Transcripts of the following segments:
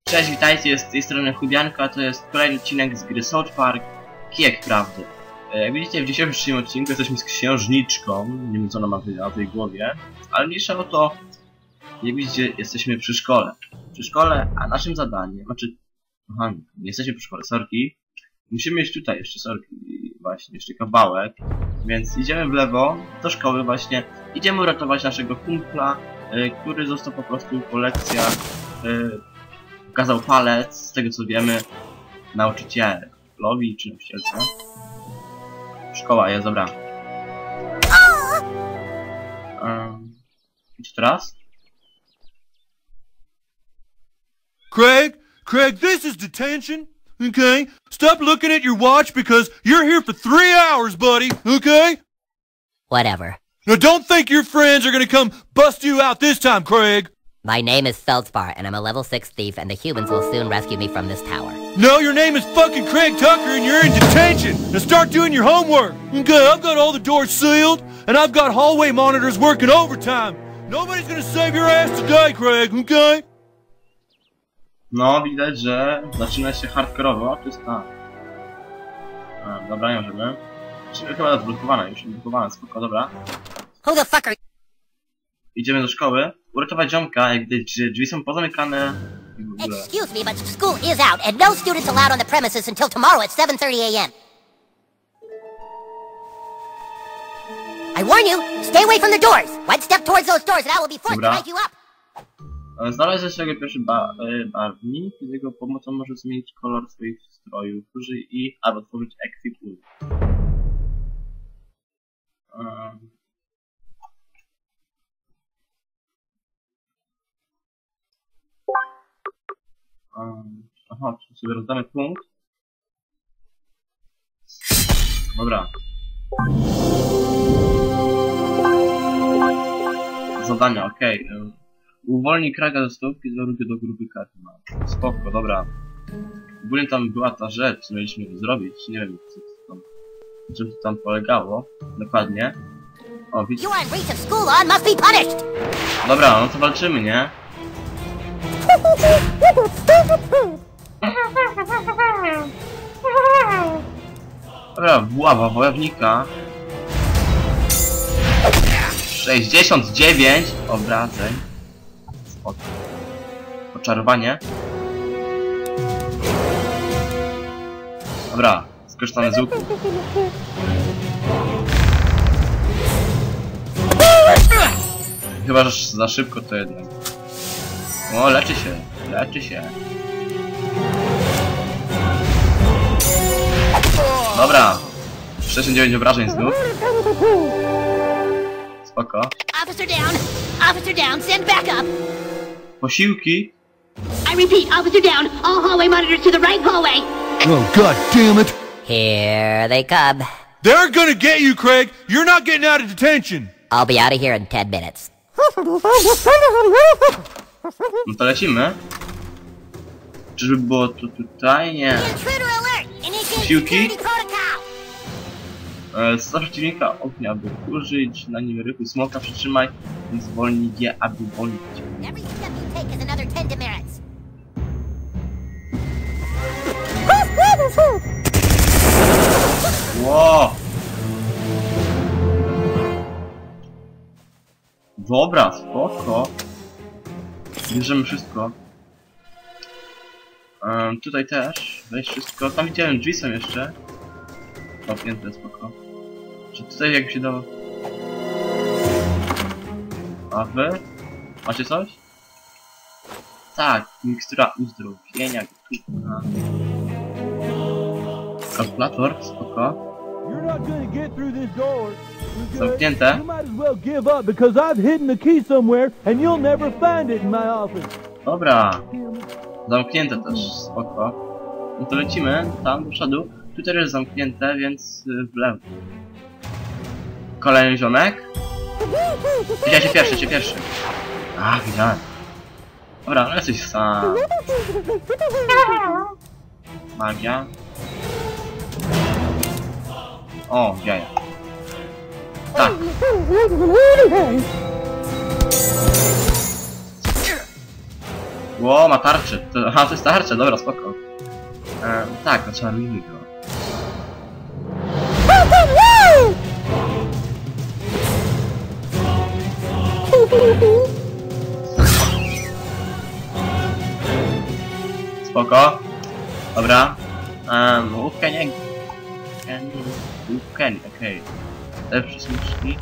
Cześć, witajcie, z tej strony Chudianka, to jest kolejny odcinek z gry South Park Kijek Prawdy. Jak widzicie, w dzisiejszym odcinku jesteśmy z księżniczką, nie wiem co ona ma na tej głowie, ale mniejsza o to, jak widzicie, jesteśmy przy szkole. Przy szkole, a naszym zadaniem, nie jesteśmy przy szkole, sorki. Musimy iść tutaj jeszcze, sorki, właśnie, jeszcze kawałek, więc idziemy w lewo, do szkoły właśnie, idziemy uratować naszego kumpla, który został po prostu po lekcjach, pokazał palec, z tego co wiemy, nauczycielowi czy nauczycielce. Szkoła jest, dobra. I co teraz? Craig, this is detention, okay? Stop looking at your watch because you're here for 3 hours, buddy, okay? Whatever. Now don't think your friends are gonna come bust you out this time, Craig. My name is Feldspar, and I'm a level 6 thief, and the humans will soon rescue me from this tower. No, your name is fucking Craig Tucker, and you're in detention. Now start doing your homework. Okay, I've got all the doors sealed, and I've got hallway monitors working overtime. Nobody's gonna save your ass today, Craig, okay? No, widać, że zaczyna się hardkorowo, czysta. Dobra, nie możemy. Chyba odblokowana, już odblokowana, spoko, dobra. Who the fuck are... Idziemy do szkoły, uratować ziomka, jak widać, że drzwi są pozamykane i w ogóle. Excuse me, but school is out, and no students allowed on the premises until tomorrow at 7:30 a.m. I warn you, stay away from the doors. One step towards those doors and I will be forced to wake you up. Znalazł swojego pierwszy barwnik, z jego pomocą może zmienić kolor swoich strojów, użyj i albo tworzyć ekwipunek. Aha, tu sobie rozdamy punkt. Dobra. Zadania, okej. Uwolnij Craiga ze stołówki, zwarunki do grupy Karma. Spoko, dobra. Ogólnie tam była ta rzecz, co mieliśmy zrobić. Nie wiem, czym to tam polegało. Dokładnie. O, widzisz. Dobra, no to walczymy, nie? Dobra, buława wojownika. 69 obrażeń. Spoko. Oczarowanie. Dobra, skorzystamy z łuku. Chyba, że za szybko to jednak. O, leczy się. Dobra. 69 obrażeń znów. Spoko. Officer down, send backup. Posiłki. I repeat, officer down. All hallway monitors to the right hallway. Oh, god damn it. Here they come. They're gonna get you, Craig. You're not getting out of detention. I'll be out of here in 10 minutes. No to lecimy. Czyżby było to tutaj? Nie. Posiłki. Z przeciwnika ognia, aby użyć na nim rychu smoka, przytrzymaj i zwolnij je, aby uwolnić cię. Wow. Dobra, spoko. Bierzemy wszystko. Tutaj też. Weź wszystko. Tam widziałem, drzwi są jeszcze. Zamknięte, spoko. Czy tutaj jak się dało? A wy? Macie coś? Tak, mikstura uzdrowienia. Kalkulator, spoko. Zamknięte. Dobra. Zamknięte też, spoko. No to lecimy tam do przodu. Tutaj jest zamknięte, więc w lewo. Kolejny ziomek. Widziałem cię pierwszy. A, widziałem. Dobra, no jesteś sam. Magia. O, jaja. Tak. Ło, ma tarczę. Aha, to jest tarcza, dobra, spoko. Tak, oczarujmy go. Spoko. Dobra. Łówkę nie... Łówkę nie, okej. Lepsze smuczki.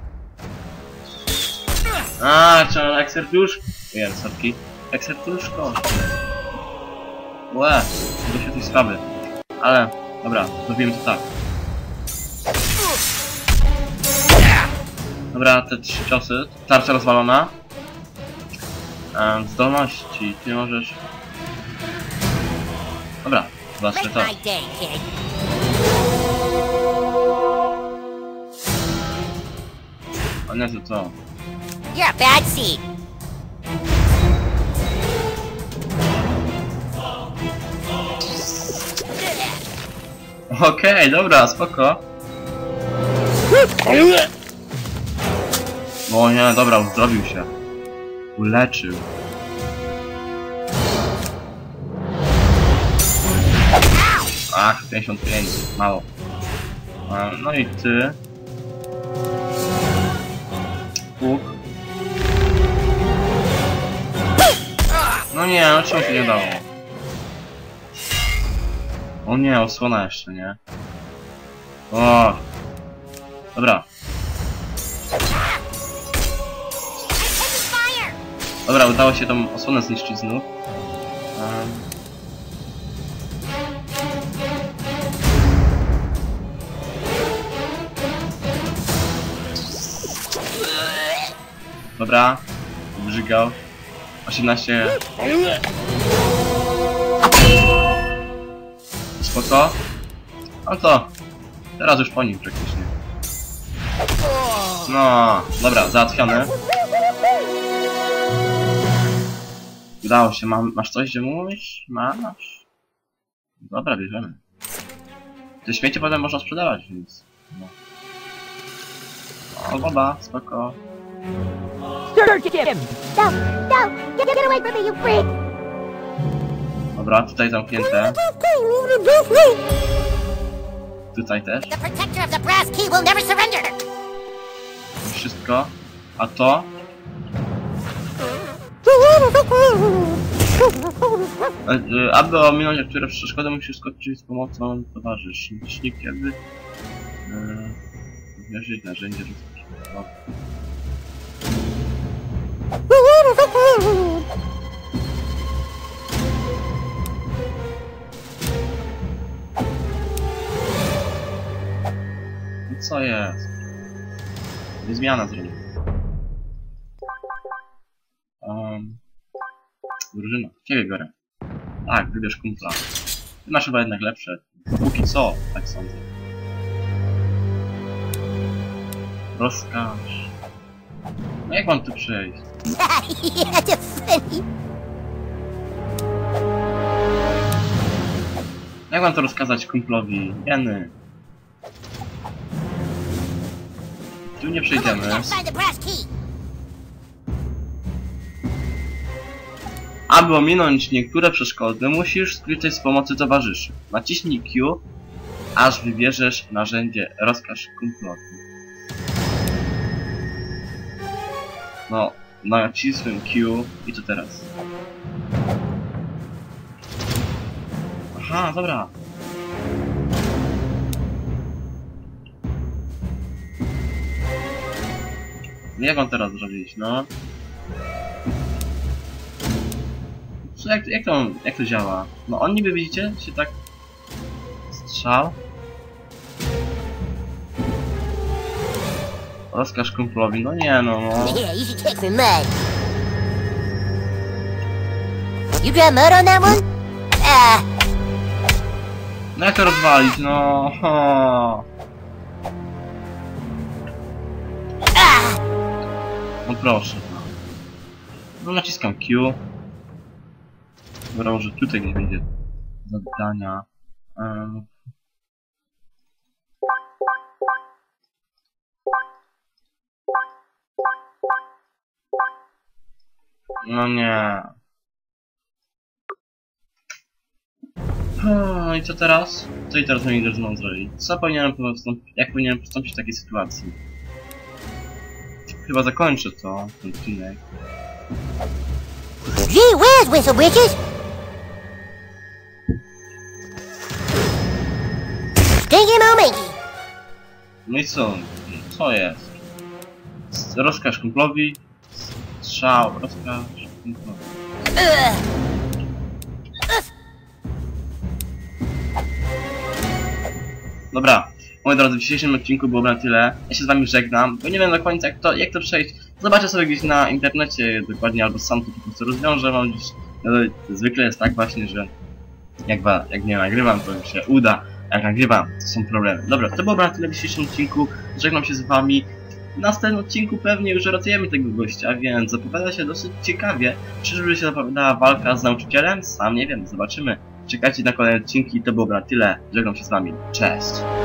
Trzeba jak serduszko. Nie, sorki. Jak serduszko. Łe, to się coś słaby. Ale, dobra, zrobimy to tak. Dobra, te 3 ciosy. Tarcza rozwalona. Zdolności, ty możesz... Dobra, zobaczmy to. Make my day, kid. O nie, to. You're a bad seed. Okej, dobra, spoko. O nie, dobra, uzdrowił się. Uleczył. Ach, 55, mało. No i ty. Łuk. No nie, no czemu się nie dało? O nie, osłona jeszcze, nie? O. Dobra. Dobra, udało się tą osłonę zniszczyć znów. Dobra, brzygał. 18. Spoko. No to teraz już po nim praktycznie. No, dobra, załatwione. Udało się, masz coś, gdzie mówisz? Masz? Dobra, bierzemy. Te śmiecie potem można sprzedawać, więc... No. O, baba, spoko. Search him! No, no, get away from me, you freak! Dobra, tutaj zamknięte. Tutaj też. The protector of the brass key will never surrender! Wszystko. A to? Aby ominąć niektóre przeszkody, musisz skoczyć z pomocą towarzysznik, jakby wierzyć narzędzie rozpoczynkowe. Co jest? Nie zmiana zrobię. Drużyna, ciebie biorę. Tak, wybierz kumpla. Ty masz chyba jednak lepsze. Póki co, tak sądzę. Rozkaż. No jak mam tu przejść? Yeah, just funny. Jak mam to rozkazać kumplowi? Jeny. Tu nie przejdziemy. Come on, we gotta find the brass key. Aby ominąć niektóre przeszkody, musisz skorzystać z pomocy towarzyszy. Naciśnij Q, aż wybierzesz narzędzie rozkaż kumplowi. No, nacisłem Q i co teraz? Aha, dobra. Jak mam teraz zrobić, no? Co, jak to działa? No on niby, widzicie, się tak... Strzał. Rozkaż kumplowi, no nie no. Yeah, you should take some mud. You got mud on that one? No jak to rozwalić, no? No proszę. No naciskam Q. Dobra, może tutaj nie będzie zadania. No nie. No i co teraz? Co i teraz moi drodzy mam zrobić? Jak powinienem postąpić w takiej sytuacji? Chyba zakończę ten odcinek. Gee whiz, Whistle Britches! Stinky Mominky! No i co? Co jest? Rozkaż kumplowi. Strzał, rozkaż kumplowi. Dobra, moi drodzy, w dzisiejszym odcinku było na tyle. Ja się z wami żegnam, bo nie wiem do końca jak to przejść. Zobaczę sobie gdzieś na internecie dokładnie, albo sam to po prostu rozwiążę. Mam gdzieś, zwykle jest tak właśnie, że jak nie nagrywam, to mi się uda. Jak nagrywam, to są problemy. Dobra, to było na tyle w dzisiejszym odcinku. Żegnam się z wami. W następnym odcinku pewnie już ratujemy tego gościa, więc zapowiada się dosyć ciekawie. Czyżby się zapowiadała walka z nauczycielem? Sam nie wiem, zobaczymy. Czekajcie na kolejne odcinki, to było na tyle. Żegnam się z wami. Cześć!